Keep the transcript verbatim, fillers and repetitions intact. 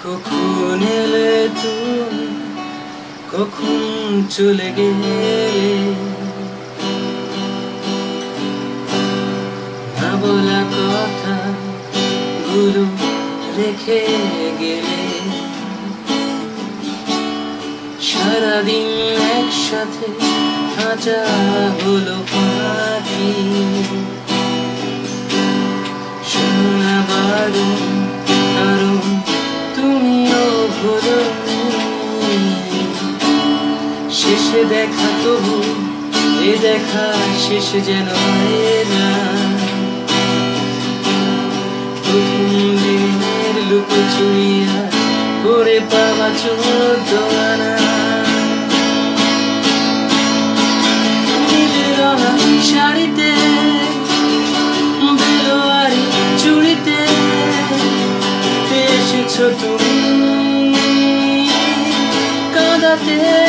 কখন এলে তুমি, কখন চলে গেলে, না বলা কথা গুলো রেখে গেলে। সারাদিন একসাথে হাঁটা হলো পাখি, শোনা বারণ কারণ তুমিও ভুলো। শেষে দেখা তবু এ দেখা শেষ যেন হয় না। প্রথম দিনের লুকোচুরিয়া করে পাওয়া চোদ্দ আনা। শাড়িতে বেলোয়ারি চুড়িতে এসেছো তুমি কাঁদাতে।